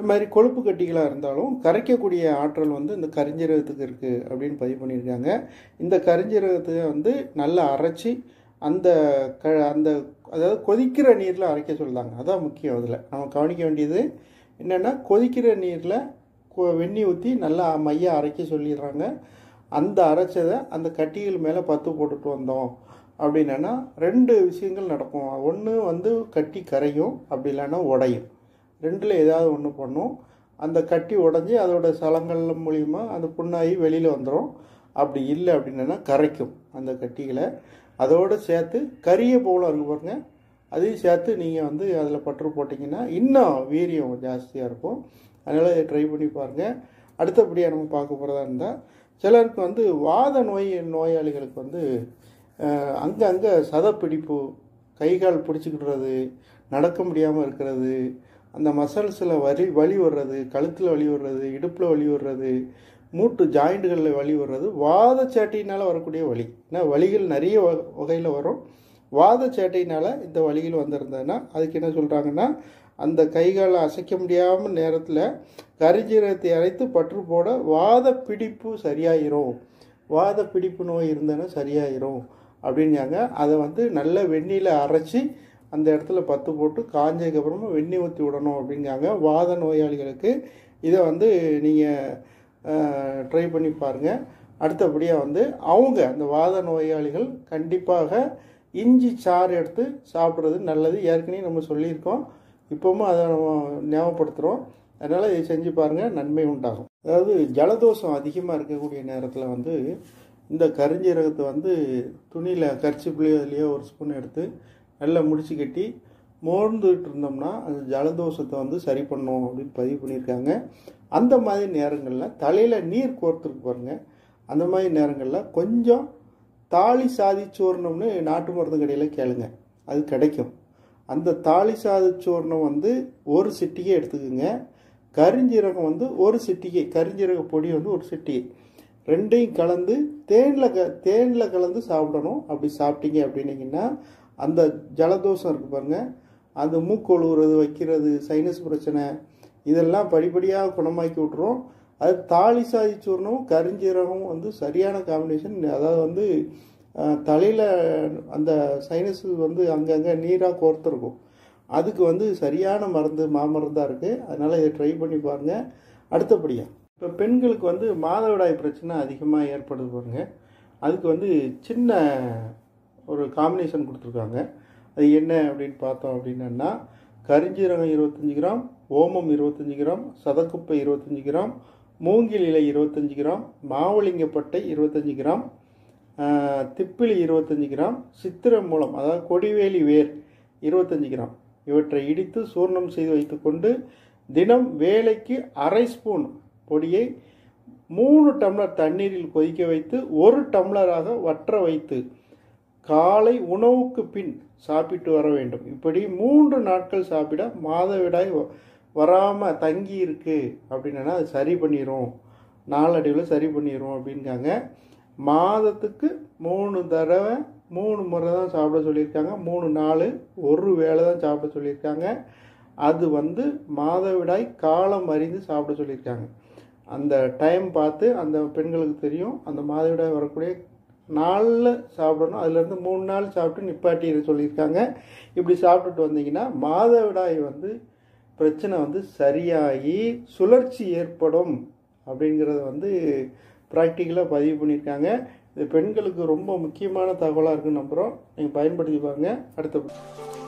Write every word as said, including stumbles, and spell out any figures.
மாதிரி கொழுப்பு கட்டிகளாக இருந்தாலும் கரைக்கக்கூடிய ஆற்றல் வந்து இந்த கரிஞ்சீரகத்துக்கு இருக்குது அப்படின்னு பதிவு பண்ணியிருக்காங்க. இந்த கரிஞ்சீரகத்தை வந்து நல்லா அரைச்சி அந்த க அந்த அதாவது கொதிக்கிற நீரில் அரைக்க சொல்லுதாங்க. அதான் முக்கியம். அதில் நம்ம கவனிக்க வேண்டியது என்னென்னா, கொதிக்கிற நீரில் வெந்நீர் ஊற்றி நல்லா மையாக அரைக்க சொல்லிடுறாங்க. அந்த அரைச்சதை அந்த கட்டிகள் மேலே பத்து போட்டுட்டு வந்தோம் அப்படின்னா ரெண்டு விஷயங்கள் நடக்கும். ஒன்று வந்து கட்டி கரையும், அப்படி இல்லைன்னா உடையும். ரெண்டில் ஏதாவது ஒன்று பண்ணும். அந்த கட்டி உடஞ்சி அதோட சலங்கள் மூலிமா அந்த புண்ணாகி வெளியில் வந்துடும். அப்படி இல்லை அப்படின்னா கரைக்கும் அந்த கட்டிகளை. அதோடு சேர்த்து கரிய போல இருக்கு பாருங்க, அதையும் சேர்த்து நீங்கள் வந்து அதில் பற்று போட்டிங்கன்னா இன்னும் வீரியம் ஜாஸ்தியாக இருக்கும். அதனால் இதை ட்ரை பண்ணி பாருங்கள். அடுத்தபடியாக நம்ம பார்க்க போகிறதா இருந்தால், சிலருக்கு வந்து வாத நோய் நோயாளிகளுக்கு வந்து அங்கங்கே சதப்பிடிப்பு, கை கால் பிடிச்சிக்கிடுறது, நடக்க முடியாமல் இருக்கிறது, அந்த மசில்ஸில் வலி வலி வர்றது, கழுத்தில் வலி வர்றது, இடுப்பில் வலி வர்றது, மூட்டு ஜாயிண்ட்டுகளில் வலி வர்றது வாத சேட்டையினால் வரக்கூடிய வலி. ஏன்னா வலிகள் நிறைய வகையில் வரும். வாத சேட்டையினால் இந்த வலிகள் வந்திருந்ததுன்னா அதுக்கு என்ன சொல்கிறாங்கன்னா, அந்த கைகாலை அசைக்க முடியாமல் நேரத்தில் கரிஞ்சீரகத்தை அரைத்து பற்று போட வாத பிடிப்பு சரியாயிரும், வாத பிடிப்பு நோய் இருந்ததுன்னா சரியாயிரும் அப்படின்னாங்க. அதை வந்து நல்ல வெந்நீரில் அரைச்சி அந்த இடத்துல பத்து போட்டு காஞ்சதுக்கப்புறமா வெந்நீர் ஊற்றி விடணும் அப்படிங்காங்க. வாத நோயாளிகளுக்கு இதை வந்து நீங்கள் ட்ரை பண்ணி பாருங்கள். அடுத்தபடியாக வந்து அவங்க அந்த வாத நோயாளிகள் கண்டிப்பாக இஞ்சி சாறு எடுத்து சாப்பிட்றது நல்லது. ஏற்கனவே நம்ம சொல்லியிருக்கோம், இப்போவும் அதை நம்ம ஞாபகப்படுத்துகிறோம். அதனால் இதை செஞ்சு பாருங்கள், நன்மை உண்டாகும். அதாவது ஜலதோஷம் அதிகமாக இருக்கக்கூடிய நேரத்தில் வந்து இந்த கரிஞ்சீரகத்தை வந்து துணியில் கர்ச்சிப்புலையோ அதுலேயோ ஒரு ஸ்பூன் எடுத்து நல்லா முடிச்சு கட்டி மோர்ந்துட்டு இருந்தோம்னா அந்த ஜலதோஷத்தை வந்து சரி பண்ணும் அப்படின்னு பதிவு பண்ணியிருக்காங்க. அந்த மாதிரி நேரங்களில் தலையில் நீர் கோர்த்துருக்கு பாருங்கள், அந்த மாதிரி நேரங்களில் கொஞ்சம் தாலி சாதி சூர்ணம்னு நாட்டு மருந்து கடையில் கேளுங்க, அது கிடைக்கும். அந்த தாலி சாதி சூர்ணம் வந்து ஒரு சிட்டிகை எடுத்துக்கோங்க. கரிஞ்சீரகம் வந்து ஒரு சிட்டிகை, கரிஞ்சீரக பொடி வந்து ஒரு சிட்டிகை, ரெண்டையும் கலந்து தேனில் க தேனில் கலந்து சாப்பிடணும். அப்படி சாப்பிட்டீங்க அப்படின்னீங்கன்னா அந்த ஜலதோஷம் இருக்குது பாருங்கள், அந்த மூக்கு ஒழுகுறது, வைக்கிறது, சைனஸ் பிரச்சனை, இதெல்லாம் படிப்படியாக குணமாக்கி விட்ருவோம். அது தாலி சாதி சூர்ணமும் கரிஞ்சீரகமும் வந்து சரியான காம்பினேஷன். அதாவது வந்து தலையில் அந்த சைனஸ் வந்து அங்கங்கே நீராக கோர்த்துருக்கும், அதுக்கு வந்து சரியான மருந்து மாமருந்தாக இருக்குது. அதனால் இதை ட்ரை பண்ணி பாருங்கள். அடுத்தபடியாக இப்போ பெண்களுக்கு வந்து மாதவிடாய் பிரச்சனை அதிகமாக ஏற்படுது பாருங்க, அதுக்கு வந்து சின்ன ஒரு காம்பினேஷன் கொடுத்துருக்காங்க. அது என்ன அப்படின்னு பார்த்தோம் அப்படின்னா, கரிஞ்சீரகம் இருபத்தஞ்சி கிராம், ஓமம் இருபத்தஞ்சி கிராம், சதக்குப்பை இருபத்தஞ்சி கிராம், மூங்கில் இலை இருபத்தஞ்சி கிராம், மாவளிங்கப்பட்டை இருபத்தஞ்சி கிராம், திப்பிலி இருபத்தஞ்சி கிராம், சித்திர மூலம் அதாவது கொடிவேலி வேர் இருபத்தஞ்சி கிராம், இவற்றை இடித்து சூர்ணம் செய்து வைத்துக்கொண்டு தினம் வேலைக்கு அரை ஸ்பூன் பொடியை மூணு டம்ளர் தண்ணீரில் கொதிக்க வைத்து ஒரு டம்ளராக வற்ற வைத்து காலை உணவுக்கு பின் சாப்பிட்டு வர வேண்டும். இப்படி மூன்று நாட்கள் சாப்பிட மாதவிடாய் வராமல் தங்கி இருக்கு அப்படின்னா அது சரி பண்ணிடும், நாளடைவில் சரி பண்ணிடும் அப்படிங்காங்க. மாதத்துக்கு மூணு தடவை மூணு முறை தான் சாப்பிட சொல்லியிருக்காங்க. மூணு நாள் ஒரு வேளை தான் சாப்பிட சொல்லியிருக்காங்க. அது வந்து மாதவிடாய் காலம் அறிந்து சாப்பிட சொல்லியிருக்காங்க. அந்த டைம் பார்த்து அந்த பெண்களுக்கு தெரியும் அந்த மாதவிடாய் வரக்கூடிய நாளில் சாப்பிடணும். அதுலேருந்து மூணு நாள் சாப்பிட்டு நிப்பாட்டி சொல்லியிருக்காங்க. இப்படி சாப்பிட்டுட்டு வந்தீங்கன்னா மாதவிடாய் வந்து பிரச்சனை வந்து சரியாகி சுழற்சி ஏற்படும் அப்படிங்கிறத வந்து ப்ராக்டிக்கலாக பதிவு பண்ணியிருக்காங்க. இது பெண்களுக்கு ரொம்ப முக்கியமான தகவலாக இருக்குன்னு நம்புகிறோம். நீங்கள் பயன்படுத்தி பாருங்கள். அடுத்த